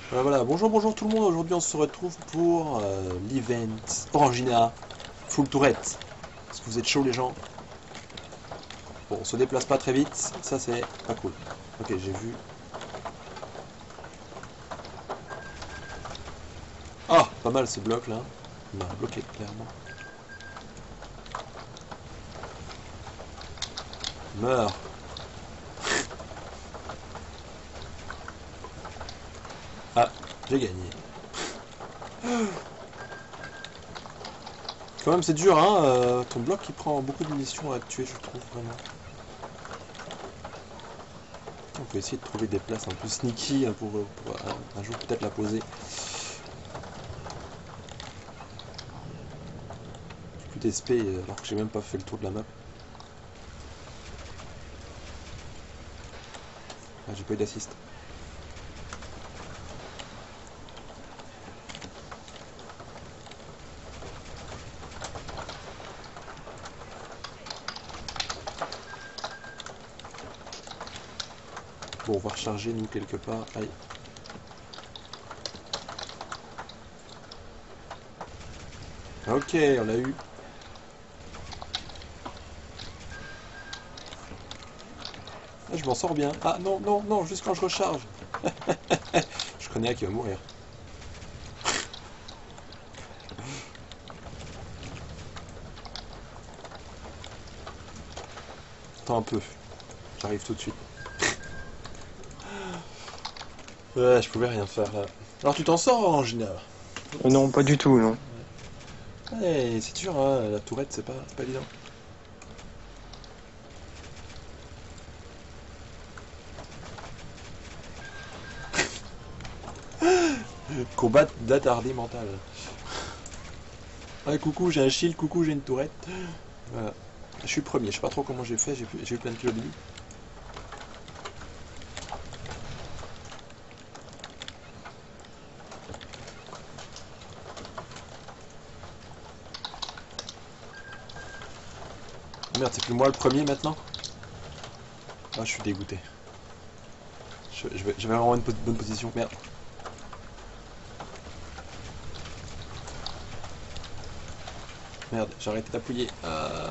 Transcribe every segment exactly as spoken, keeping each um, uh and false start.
Voilà, voilà. Bonjour, bonjour tout le monde. Aujourd'hui, on se retrouve pour euh, l'event Orangina Full Tourette. Est-ce que vous êtes chaud, les gens? Bon, on se déplace pas très vite. Ça, c'est pas cool. Ok, j'ai vu. Ah, pas mal ce bloc là. Il m'a bloqué, clairement. Meurs. Ah, j'ai gagné. Quand même, c'est dur, hein. euh, ton bloc, il prend beaucoup de munitions à tuer, je trouve, vraiment. On peut essayer de trouver des places un peu sneaky pour, pour un, un jour peut-être la poser. J'ai plus d'S P alors que j'ai même pas fait le tour de la map. Ah, j'ai pas eu d'assist. Bon, on va recharger nous quelque part. Aïe. Ok, on l'a eu. Ah, je m'en sors bien. Ah non, non, non, juste quand je recharge. Je connais un qui va mourir. Attends un peu. J'arrive tout de suite. Ouais, je pouvais rien faire là. Alors tu t'en sors en général? Euh, Non, pas du tout, non. Ouais, c'est dur, hein, la tourette, c'est pas, c'est pas évident. Combat d'attardé mental. Ouais, coucou, j'ai un shield, coucou, j'ai une tourette. Voilà. Je suis premier, je sais pas trop comment j'ai fait, j'ai j'ai eu plein de kills au début. Merde, c'est plus moi le premier maintenant? Ah, je suis dégoûté. Je, je vais, j'avais vraiment une bonne position. Merde. Merde, j'ai arrêté d'appuyer. Ah.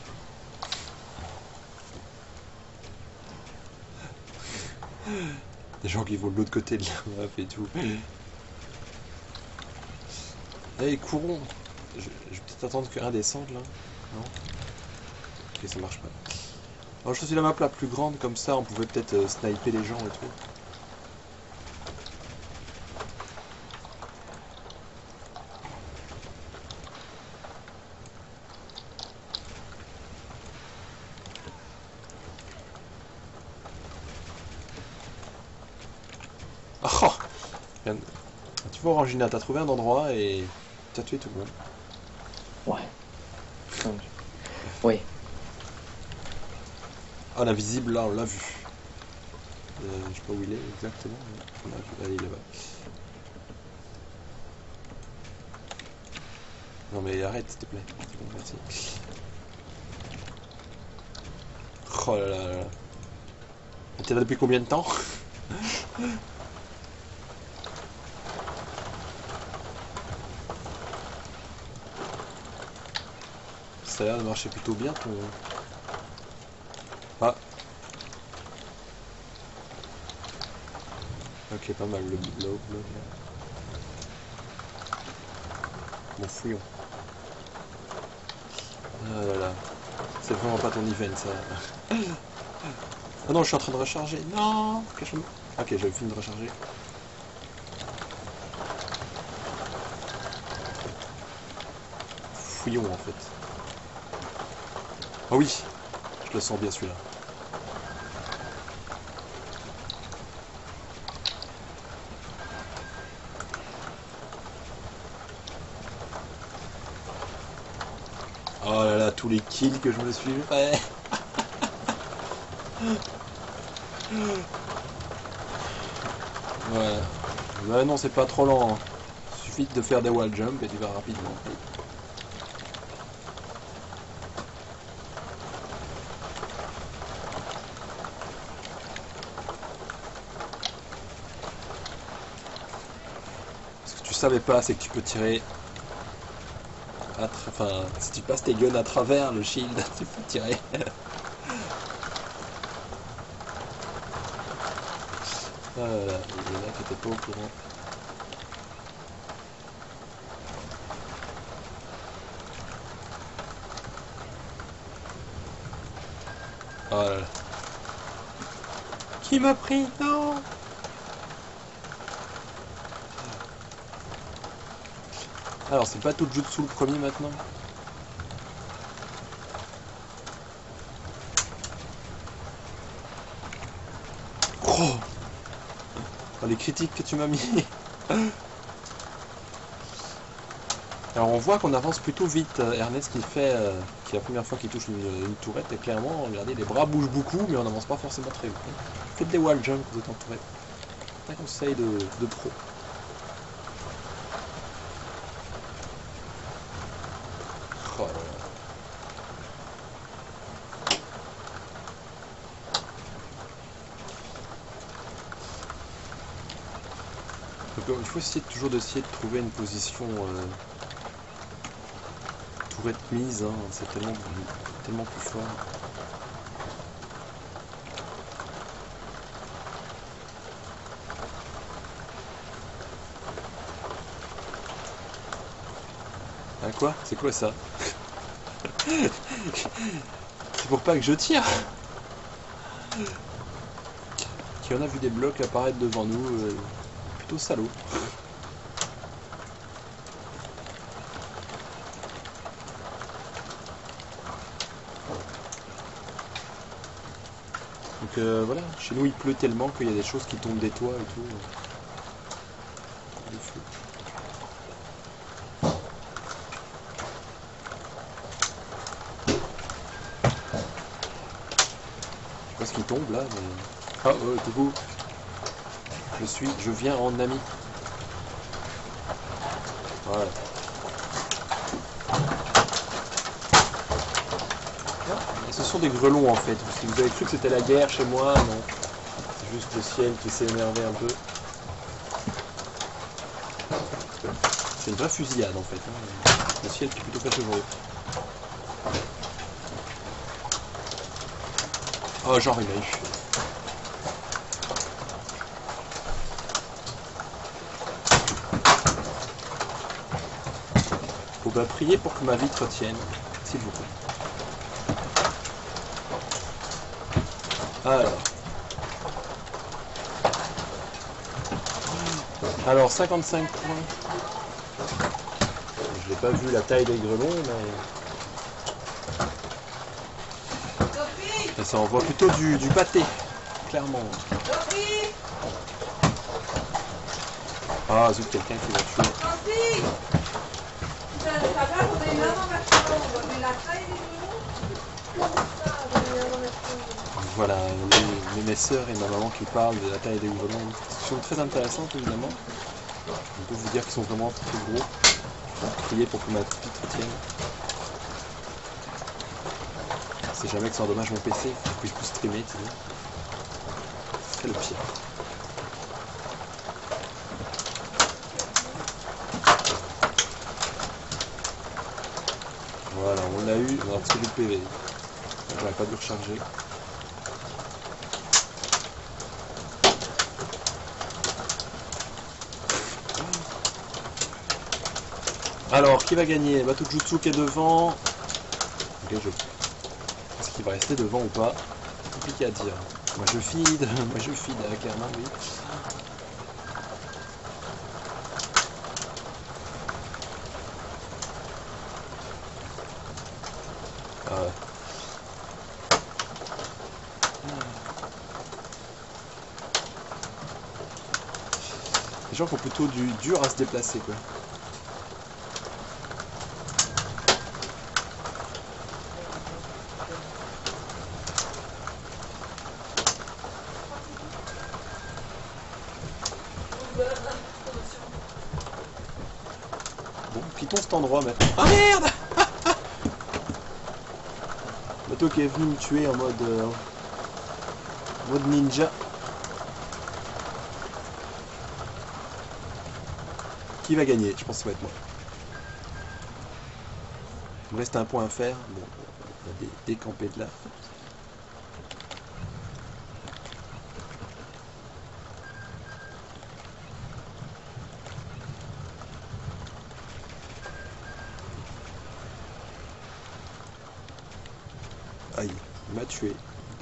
Des gens qui vont de l'autre côté de la map et tout. Allez, courons. Je, je vais peut-être attendre qu'un descende là. Non? Ok, ça marche pas. Alors, je choisis la map la plus grande, comme ça on pouvait peut-être euh, sniper les gens et tout. Oh! Regarde. Tu vois, Orangina, t'as trouvé un endroit et t'as tué tout le monde. Ouais. Putain, je- Ouais. Ah, l'invisible là, on l'a vu. Euh, je sais pas où il est exactement, mais on l'a vu. Allez, il est là-bas. Non mais arrête, s'il te plaît. C'est bon, merci. Oh là là là là. T'es là depuis combien de temps? Ça a l'air de marcher plutôt bien ton... Ah. Ok, pas mal, le low block là. Bon, fouillons. Ah là là. C'est vraiment pas ton event ça. Ah non, je suis en train de recharger. Non, cache-moi. Ok, j'avais fini de recharger. Fouillons en fait. Ah oui, je le sens bien celui-là. Oh là là, tous les kills que je me suis fait. Ouais. Bah non, c'est pas trop lent. Hein. Il suffit de faire des wall jump et tu vas rapidement. savais pas, c'est que tu peux tirer... à tra- Enfin, si tu passes tes guns à travers le shield, tu peux tirer. Ah là là, il y en a qui étaient pas au courant. Oh là là. Qui m'a pris? Non! Alors, c'est pas tout jutsu le premier maintenant? Oh! Oh, les critiques que tu m'as mis! Alors on voit qu'on avance plutôt vite. Ernest qui fait, euh, qui est la première fois qu'il touche une, une tourette, et clairement, regardez, les bras bougent beaucoup, mais on n'avance pas forcément très vite. Faites des wall jump quand vous êtes en tourette. C'est un conseil de, de pro. Oh là là. Donc, il faut essayer de, toujours d'essayer de trouver une position euh, tourette mise, hein, c'est tellement, tellement plus fort. Ah quoi? C'est quoi ça? C'est pour pas que je tire. Qui en a vu des blocs apparaître devant nous, euh, plutôt salaud. Donc euh, voilà, chez nous il pleut tellement qu'il y a des choses qui tombent des toits et tout. Des feux. Je sais pas ce qui tombe là, mais... Ah ouais, coucou. Je suis, je viens en ami. Voilà. Et ce sont des grelons en fait. Si vous avez cru que c'était la guerre chez moi, non. C'est juste le ciel qui s'est énervé un peu. C'est une vraie fusillade en fait. Hein. Le ciel qui est plutôt pas chevreux. Oh genre il a eu. Faut bah prier pour que ma vitre tienne, s'il vous plaît. Alors. Alors cinquante-cinq points. Je n'ai pas vu la taille des grelons, mais... Et ça envoie plutôt du, du pâté, clairement. Ah zut, quelqu'un qui va tuer. Voilà, les, mes sœurs et ma maman qui parlent de la taille des grelons. Ils sont très intéressantes évidemment. On peut vous dire qu'ils sont vraiment très gros. Priez pour que ma vitre tienne. C'est jamais que ça endommage mon P C, pour que je puisse streamer, tu sais. C'est le pire. Voilà, on l'a eu, on a reçu du P V. J'aurais pas dû recharger. Alors, qui va gagner? Batujutsu qui est devant. Ok, je... Est-ce qu'il va rester devant ou pas? C'est compliqué à dire. Moi je feed, moi je feed avec clairement, oui. Ah ouais. Les gens qui ont plutôt du dur à se déplacer quoi. Bon, quittons cet endroit maintenant. Ah merde! Bateau qui est venu me tuer en mode, euh, mode ninja. Qui va gagner? Je pense que ça va être moi. Il me reste un point à faire. Bon, on va dé décamper de là. Aïe, il m'a tué.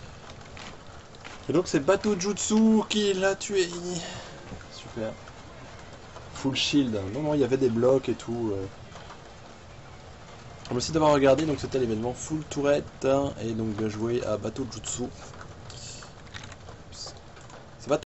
Et donc c'est Bato Jutsu qui l'a tué. Super. Full shield. Non, non, il y avait des blocs et tout. Euh. Merci d'avoir regardé. Donc c'était l'événement Full Tourette. Hein, et donc bien joué à Bato Jutsu.